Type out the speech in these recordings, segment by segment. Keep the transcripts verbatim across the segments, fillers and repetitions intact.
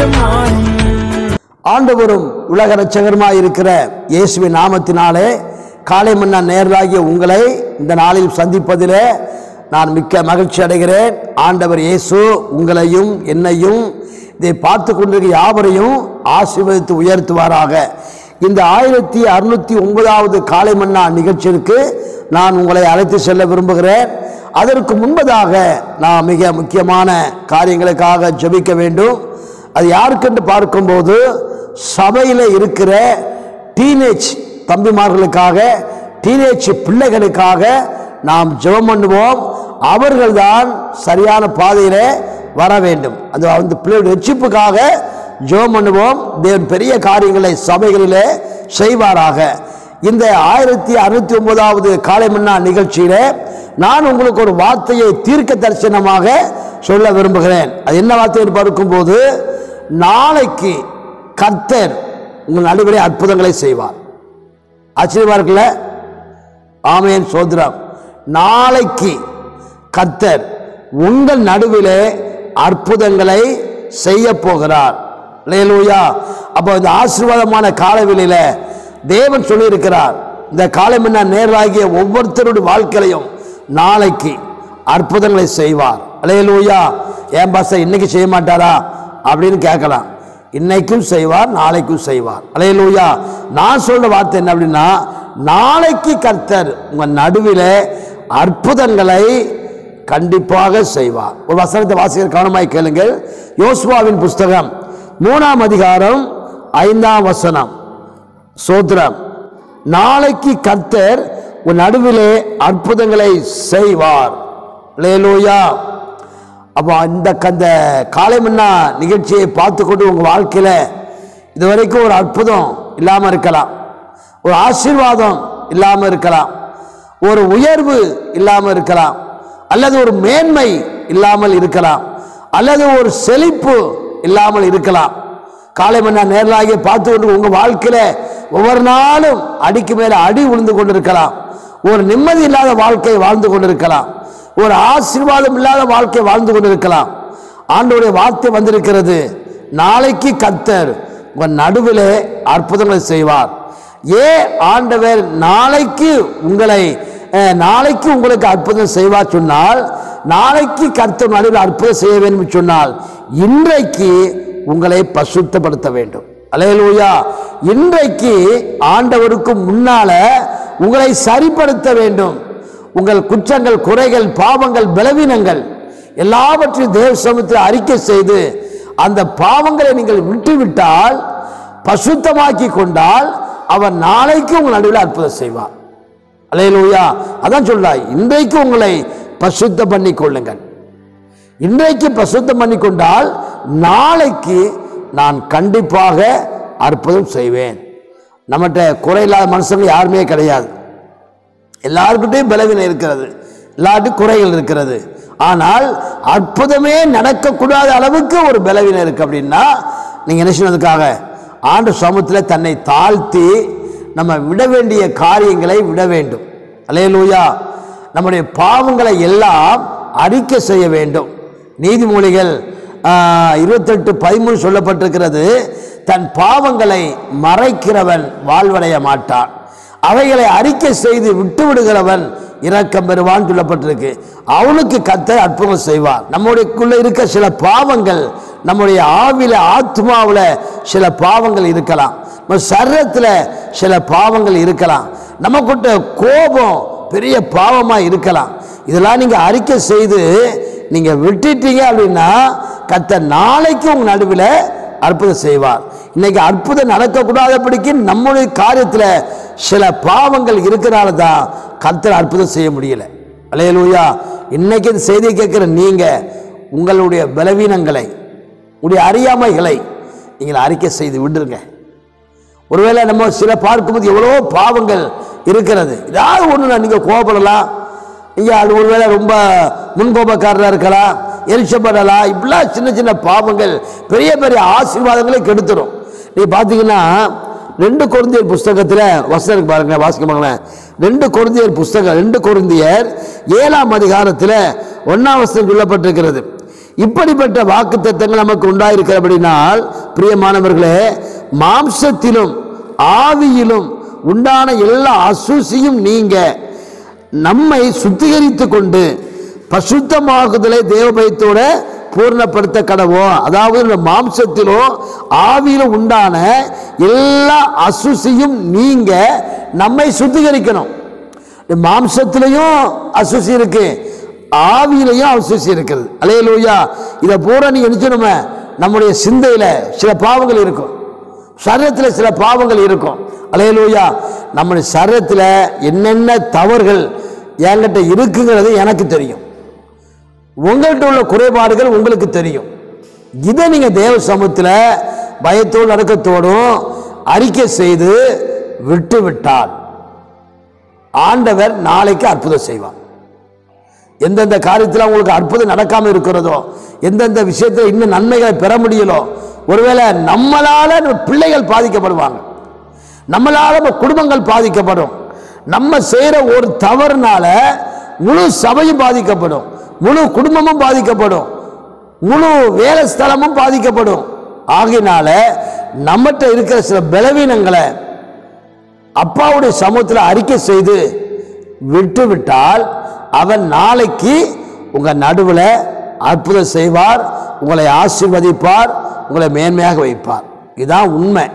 ஆண்டவரும் உலக இரட்சகருமாய் இருக்கிற இயேசுவின் நாமத்தினாலே காலை மன்னா நேரலாகிய உங்களை இந்த நாளில் சந்திப்பதிலே நான் மிக்க மகிழ்ச்சி அடைகிறேன். ஆண்டவர் இயேசு உங்களையும் என்னையும் இதை பார்த்து கொண்டிருக்கிற யாவரையும் ஆசீர்வதித்து உயர்த்துவாராக. இந்த ஆயிரத்தி அறுநூத்தி ஒன்பதாவது காலை மன்னா நிகழ்ச்சிக்கு நான் உங்களை அழைத்து செல்ல விரும்புகிறேன். அதற்கு முன்பதாக நான் மிக முக்கியமான காரியங்களுக்காக ஜெபிக்க வேண்டும். அது யாருக்கென்று பார்க்கும்போது சபையில் இருக்கிற டீனேஜ் தம்பிமார்களுக்காக, டீனேஜ் பிள்ளைகளுக்காக நாம் ஜெபம் பண்ணுவோம். அவர்கள்தான் சரியான பாதையில் வர வேண்டும். அது அந்த பிள்ளைகளுடைய ரட்சிப்புக்காக ஜெபம் பண்ணுவோம். தேவன் பெரிய காரியங்களை சபைகளிலே செய்வாராக. இந்த ஆயிரத்தி அறுநூத்தி ஒன்பதாவது காலை மன்னா நிகழ்ச்சியிலே நான் உங்களுக்கு ஒரு வார்த்தையை தீர்க்க தரிசனமாக சொல்ல விரும்புகிறேன். அது என்ன வார்த்தை பார்க்கும்போது, நாளைக்கு கர்த்தர் உங்கள் நடுவிலே அற்புதங்களை செய்வார். ஆச்சரியமா இருக்குல்ல? ஆமென், சோதரம். நாளைக்கு கர்த்தர் உங்கள் நடுவிலே அற்புதங்களை செய்ய போகிறார். அல்லேலூயா. அப்போ இந்த ஆசீர்வாதமான காலவெளியில தேவன் சொல்லியிருக்கிறார், இந்த காலை மன்னா நேராகிய ஒவ்வொருத்தருடைய வாழ்க்கையிலையும் நாளைக்கு அற்புதங்களை செய்வார். அல்லேலூயா. ஏன் பாஸ்டர் இன்னைக்கு செய்ய மாட்டாரா அப்படின்னு கேட்கலாம். இன்னைக்கும் செய்வார், நாளைக்கும் செய்வார். அல்லேலூயா. நான் சொல்ற வார்த்தை என்ன அப்படின்னா, நாளைக்கு கர்த்தர் உங்க நடுவிலே அற்புதங்களை கண்டிப்பாக செய்வார். ஒரு வசனத்தை வாசிக்கிற கவனமாய் கேளுங்கள். யோசுவாவின் புஸ்தகம் மூணாம் அதிகாரம் ஐந்தாம் வசனம். சோத்ரம். நாளைக்கு கர்த்தர் உன் நடுவிலே அற்புதங்களை செய்வார். அல்லேலூயா. அப்போ இந்த கந்த காலை மன்னா நிகழ்ச்சியை பார்த்து கொண்டு உங்கள் வாழ்க்கையில் இதுவரைக்கும் ஒரு அற்புதம் இல்லாமல் இருக்கலாம், ஒரு ஆசீர்வாதம் இல்லாமல் இருக்கலாம், ஒரு உயர்வு இல்லாமல் இருக்கலாம், அல்லது ஒரு மேன்மை இல்லாமல் இருக்கலாம், அல்லது ஒரு செழிப்பு இல்லாமல் இருக்கலாம். காலை மன்னா நேரலாகிய பார்த்து கொண்டு உங்கள் வாழ்க்கையில் ஒவ்வொரு நாளும் அடிக்கு மேலே அடி விழுந்து கொண்டிருக்கலாம், ஒரு நிம்மதி இல்லாத வாழ்க்கையை வாழ்ந்து கொண்டிருக்கலாம், ஒரு ஆசீர்வாதம் இல்லாத வாழ்க்கை வாழ்ந்து கொண்டிருக்கலாம். ஆண்டவருடைய வார்த்தை வந்திருக்கிறது, நாளைக்கு கர்த்தர் உங்கள் நடுவிலே அற்புதங்களை செய்வார். ஏன் ஆண்டவர் நாளைக்கு உங்களை நாளைக்கு உங்களுக்கு அற்புதம் செய்வார் சொன்னால், நாளைக்கு கர்த்தர் நடுவில் அற்புதம் செய்ய வேண்டும் சொன்னால், இன்றைக்கு உங்களை பசுத்தப்படுத்த வேண்டும். அல்லேலூயா. இன்றைக்கு ஆண்டவருக்கு முன்னால உங்களை சரிப்படுத்த வேண்டும். உங்கள் குற்றங்கள், குறைகள், பாவங்கள், பலவீனங்கள் எல்லாவற்றையும் தேவ சமூகத்தில் அறிக்கை செய்து அந்த பாவங்களை நீங்கள் விட்டுவிட்டால், பசுத்தமாக்கி கொண்டால், அவர் நாளைக்கு உங்கள் நடுவில் அற்புதம் செய்வார். அல்லேலூயா. அதான் சொல்றாய், இன்றைக்கு உங்களை பசுத்தம் பண்ணி கொள்ளுங்கள். இன்றைக்கு பசுத்தம் பண்ணி கொண்டால் நாளைக்கு நான் கண்டிப்பாக அற்புதம் செய்வேன். நம்மகிட்ட குறையில்லாத மனுஷங்க யாருமே கிடையாது. எல்லாருக்கிட்டையும் பலவீனம் இருக்கிறது, எல்லாருக்கும் குறைகள் இருக்கிறது. ஆனால் அற்புதமே நடக்கக்கூடாத அளவுக்கு ஒரு பலவீனம் இருக்கு அப்படின்னா, நீங்க என்ன செய்வதற்காக ஆண்டு சமூகத்தில் தன்னை தாழ்த்தி நம்ம விட வேண்டிய காரியங்களை விட வேண்டும். அல்லேலூயா. நம்முடைய பாவங்களை எல்லாம் அறிக்கை செய்ய வேண்டும். நீதிமொழிகள் இருபத்தெட்டு பதிமூணு சொல்லப்பட்டிருக்கிறது, தன் பாவங்களை மறைக்கிறவன் வாழ்வடைய மாட்டான், அவைகளை அறிக்கை செய்து விட்டு விடுகிறவன் இரக்கம் பெறுவான் சொல்லப்பட்டிருக்கு. அவனுக்கு கர்த்தர் அற்புதம் செய்வார். நம்முடையக்குள்ள இருக்க சில பாவங்கள், நம்முடைய ஆவில ஆத்மாவில் சில பாவங்கள் இருக்கலாம், நம்ம சரீரத்தில் சில பாவங்கள் இருக்கலாம், நமக்கிட்ட கோபம் பெரிய பாவமா இருக்கலாம். இதெல்லாம் நீங்க அறிக்கை செய்து நீங்க விட்டுட்டீங்க அப்படின்னா கர்த்தர் நாளைக்கு உங்க நடுவில் அற்புதம் செய்வார். இன்னைக்கு அற்புதம் நடக்கக்கூடாதபடிக்கு நம்முடைய காரியத்தில் சில பாவங்கள் இருக்கிறனால தான் கர்த்தர் அற்புதம் செய்ய முடியல. அல்லேலூயா. இன்னைக்கு இந்த செய்தியை கேட்கிற நீங்க உங்களுடைய பலவீனங்களை, உங்களுடைய அறியாமைகளை நீங்கள் அறிக்கை செய்து விட்டுருங்க. ஒருவேளை நம்ம சில பார்க்கும்போது எவ்வளோ பாவங்கள் இருக்கிறது, ஏதாவது ஒன்று நீங்கள் கோபப்படலாம், நீங்கள் அது ஒருவேளை ரொம்ப முன்கோபக்காரராக இருக்கலாம், எரிச்சப்படலாம். இப்படிலாம் சின்ன சின்ன பாவங்கள் பெரிய பெரிய ஆசீர்வாதங்களை கெடுத்துரும். நீ பார்த்தீங்கன்னா ரெண்டு கொரிந்தியர் புஸ்தகத்தில் வசனம் பாருங்க, வாசிக்கமாங்கள ரெண்டு கொரிந்தியர் புஸ்தகம் ரெண்டு கொரிந்தியர் ஏழாம் அதிகாரத்தில் ஒன்னாம் வசனம் சொல்லப்பட்டிருக்கிறது. இப்படிப்பட்ட வாக்குத்தத்தங்கள் நமக்கு உண்டாயிருக்கிறபடினால் பிரியமானவர்களே, மாம்சத்திலும் ஆவியிலும் உண்டான எல்லா அசூசியும் நீங்க நம்மை சுத்திகரித்து கொண்டு பசுத்தமாகுதலை தேவபயத்தோட பூர்ணப்படுத்த கடவோம். அதாவது இந்த மாம்சத்திலோ ஆவியிலும் உண்டான எல்லா அசுசியும் நீங்க நம்மை சுத்திகரிக்கணும். மாம்சத்திலையும் அசுசி இருக்கு, ஆவியிலையும் அசுசி இருக்குது. அல்லேலூயா. இதை பூரா நீங்க நினைச்சணுமே, நம்முடைய சிந்தையில சில பாவங்கள் இருக்கும், சரீரத்தில் சில பாவங்கள் இருக்கும். அல்லேலூயா. நம்முடைய சரீரத்தில் என்னென்ன தவறுகள் என்கிட்ட இருக்குங்கிறது எனக்கு தெரியும், உங்கள்கிட்ட உள்ள குறைபாடுகள் உங்களுக்கு தெரியும். இதை நீங்க தேவ சமூகத்தில் பயத்தோடு அடக்கத்தோடும் அறிக்கை செய்து விட்டு விட்டால் ஆண்டவர் நாளைக்கு அற்புதம் செய்வார். எந்தெந்த காரியத்தில் உங்களுக்கு அற்புதம் நடக்காமல் இருக்கிறதோ, எந்தெந்த விஷயத்தில் இன்னும் நன்மைகளை பெற முடியலோ, ஒருவேளை நம்மளால பிள்ளைகள் பாதிக்கப்படுவாங்க, நம்மளால குடும்பங்கள் பாதிக்கப்படும், நம்ம செய்யற ஒரு தவறுனால முழு சபையும் பாதிக்கப்படும், முழு குடும்பமும் பாதிக்கப்படும், முழு வேலை ஸ்தலமும் பாதிக்கப்படும். ஆகினால நம்மகிட்ட இருக்கிற சில பலவீனங்களை அப்பாவுடைய சமூகத்தில் அறிக்கை செய்து விட்டு விட்டால் அவன் நாளைக்கு உங்க நடுவில் அற்புதம் செய்வார், உங்களை ஆசீர்வதிப்பார், உங்களை மேன்மையாக வைப்பார். இதுதான் உண்மை.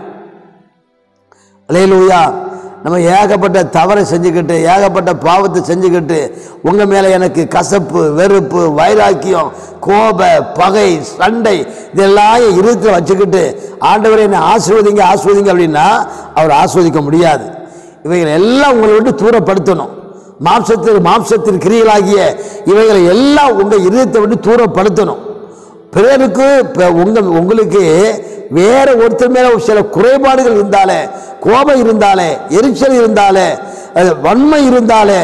அல்லேலூயா. நம்ம ஏகப்பட்ட தவறை செஞ்சுக்கிட்டு ஏகப்பட்ட பாவத்தை செஞ்சுக்கிட்டு உங்க மேல எனக்கு கசப்பு, வெறுப்பு, வைராக்கியம், கோப, பகை, சண்டை இதெல்லாம் இருதயத்தில் வச்சுக்கிட்டு ஆண்டவரை என்னை ஆசீர்வதிங்க ஆசீர்வதிங்க அப்படின்னா அவர் ஆசீர்வதிக்க முடியாது. இவைகளை எல்லாம் உங்களை விட்டு தூரப்படுத்தணும். மாம்சத்தில் மாம்சத்தின் கிரியைகளாகிய இவைகளை எல்லாம் உங்க இருதயத்தை விட்டு தூரப்படுத்தணும். பிறருக்கு உங்க உங்களுக்கு வேற ஒருத்தர் மேல சில குறைபாடுகள் இருந்தாலே, கோபம் இருந்தாலே, எரிச்சல் இருந்தாலே, வன்மை இருந்தாலே,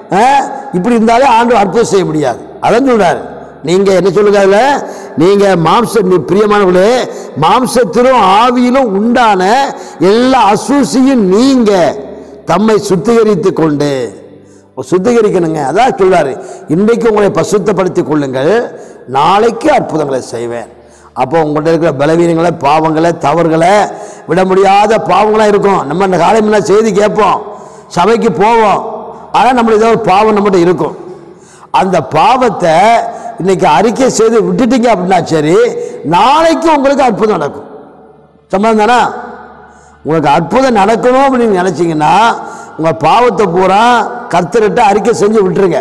இப்படி இருந்தாலே ஆண்டவர் அற்புதம் செய்ய முடியாது. அதான் சொல்றாரு. நீங்க என்ன சொல்லுங்க, நீங்க மாம்ச பிரியமானவர்களே, மாம்சத்திலும் ஆவியிலும் உண்டான எல்லா அசூசியும் நீங்க தம்மை சுத்திகரித்து கொண்டு சுத்திகரிக்கணுங்க. அதான் சொல்றாரு, இன்றைக்கு உங்களை பசுத்தப்படுத்திக் கொள்ளுங்கள், நாளைக்கு அற்புதங்களை செய்வேன். அப்போ உங்கள்கிட்ட இருக்கிற பலவீனங்களை, பாவங்களை, தவறுகளை, விட முடியாத பாவங்களாக இருக்கும். நம்ம இந்த காலையில செய்தி கேட்போம், சபைக்கு போவோம், ஆனால் நம்மளுக்கு ஏதோ ஒரு பாவம் நம்மகிட்ட இருக்கும். அந்த பாவத்தை இன்னைக்கு அறிக்கை செய்து விட்டுட்டீங்க அப்படின்னா சரி, நாளைக்கு உங்களுக்கு அற்புதம் நடக்கும். சம்பளம் தானே? உங்களுக்கு அற்புதம் நடக்கணும் அப்படின்னு நினைச்சீங்கன்னா உங்கள் பாவத்தை பூரா கர்த்தர்கிட்ட அறிக்கை செஞ்சு விட்டுருங்க.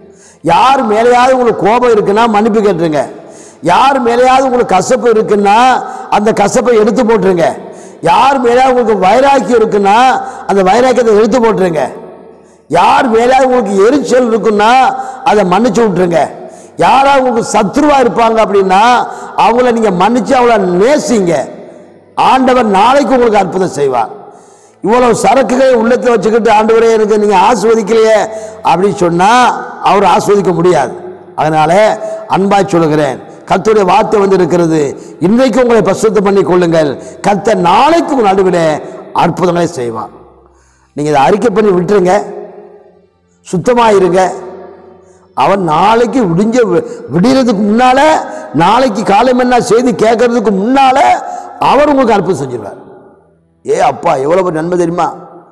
யார் மேலேயாவது உங்களுக்கு கோபம் இருக்குன்னா மன்னிப்பு கேட்டுருங்க. யார் மேலேயாவது உங்களுக்கு கசப்பு இருக்குன்னா அந்த கசப்பை எடுத்து போட்டுருங்க. யார் மேலேயாவது உங்களுக்கு வைராக்கியம் இருக்குன்னா அந்த வைராக்கியத்தை எடுத்து போட்டுருங்க. யார் மேலேயாவது உங்களுக்கு எரிச்சல் இருக்குன்னா அதை மன்னிச்சு விட்டுருங்க. யாராவது உங்களுக்கு சத்ருவா இருப்பாங்க அப்படின்னா அவங்கள நீங்க மன்னிச்சு அவங்கள நேசிங்க. ஆண்டவர் நாளைக்கு உங்களுக்கு அற்புதம் செய்வார். இவ்வளவு சரக்குகளை உள்ளத்தில் வச்சுக்கிட்டு ஆண்டவரே எனக்கு நீங்க ஆஸ்வதிக்கலையே அப்படின்னு சொன்னா அவர் ஆஸ்வதிக்க முடியாது. அதனால அன்பாய் சொல்லுகிறேன், கர்த்தருடைய வார்த்தை வந்து இருக்கிறது, இன்றைக்கு உங்களை பரிசுத்தம் பண்ணி கொள்ளுங்கள், கர்த்தர் நாளைக்கு உங்கள் நடுவில் அற்புதங்களை செய்வார். நீங்க இதை அறிக்கை பண்ணி விட்டுருங்க, சுத்தமாயிருங்க. அவன் நாளைக்கு விடிஞ்ச விடியறதுக்கு முன்னால, நாளைக்கு காலை மன்னா செய்தி கேட்கறதுக்கு முன்னால அவர் உங்களுக்கு அற்புதம் செஞ்சிருவார். ஏ அப்பா எவ்வளவு நன்மை தெரியுமா?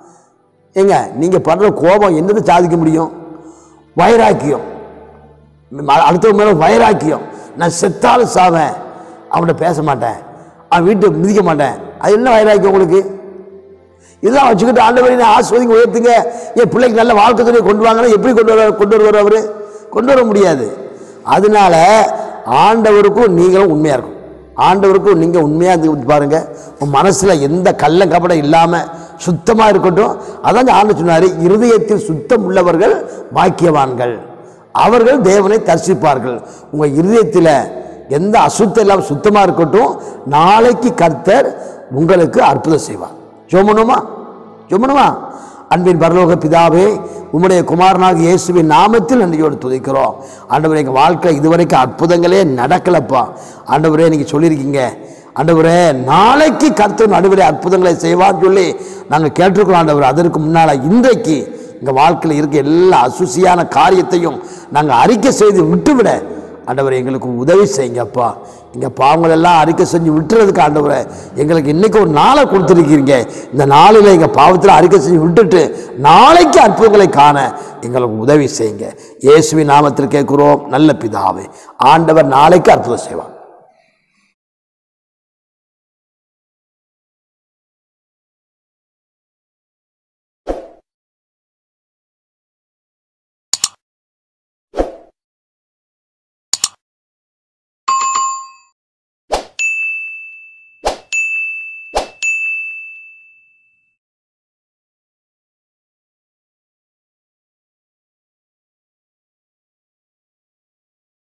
ஏங்க நீங்க பண்ற கோபம் என்னது சாதிக்க முடியும்? வைராக்கியம், அடுத்தவங்க மேல வைராக்கியம். நான் செத்தாலும் சாவேன், அவன்கிட்ட பேச மாட்டேன், அவன் வீட்டை மிதிக்க மாட்டேன். அது என்ன வைராக்கியம் உங்களுக்கு? இதெல்லாம் வச்சுக்கிட்டு ஆண்டவரை ஆஸ்வதிங்க, உயர்த்துங்க, என் பிள்ளைக்கு நல்ல வாழ்க்கை துணையை கொண்டு வாங்கன்னா எப்படி கொண்டு வர கொண்டு வருவார் அவரு? கொண்டு வர முடியாது. அதனால ஆண்டவருக்கும் நீங்களும் உண்மையா இருக்கும். ஆண்டவருக்கும் நீங்க உண்மையா இருந்து பாருங்க, உன் மனசுல எந்த கள்ள கபடம் இல்லாம சுத்தமா இருக்கட்டும். அதான் ஆண்டவர் சொன்னாரு, இருதயத்தில் சுத்தம் உள்ளவர்கள் பாக்கியவான்கள், அவர்கள் தேவனை தரிசிப்பார்கள். உங்க இருதயத்தில் எந்த அசுத்தம் இல்லாமல் சுத்தமா இருக்கட்டும். நாளைக்கு கர்த்தர் உங்களுக்கு அற்புதம் செய்வார். ஜெபணுமா? ஜெபணுமா? அன்பின் பரலோக பிதாவே, உம்முடைய குமாரனாக இயேசுவின் நாமத்தில் நன்றியோடு துதிக்கிறோம். ஆண்டவரே, எங்கள் வாழ்க்கை இதுவரைக்கும் அற்புதங்களே நடக்கலப்பா. ஆண்டவரே, நீங்க சொல்லியிருக்கீங்க ஆண்டவரே நாளைக்கு கர்த்தர் நடுவிலே அற்புதங்களை செய்வான்னு சொல்லி நாங்கள் கேட்டிருக்கிறோம். ஆண்டவர், அதற்கு முன்னால இன்றைக்கு எங்கள் வாழ்க்கையில் இருக்க எல்லா அசுசியான காரியத்தையும் நாங்கள் அறிக்கை செய்து விட்டுவிட ஆண்டவரை எங்களுக்கு உதவி செய்யுங்கப்பா. எங்கள் பாவங்களெல்லாம் அறிக்கை செஞ்சு விட்டுறதுக்கு ஆண்டவரை எங்களுக்கு இன்றைக்கி ஒரு நாளை கொடுத்துருக்கீங்க. இந்த நாளில் எங்கள் பாவத்தில் அறிக்கை செஞ்சு விட்டுட்டு நாளைக்கு அற்புதங்களை காண எங்களுக்கு உதவி செய்யுங்க. இயேசுவின் நாமத்தில் கேட்குறோம் நல்ல பிதாவே. ஆண்டவர் நாளைக்கு அற்புதம் செய்வார்.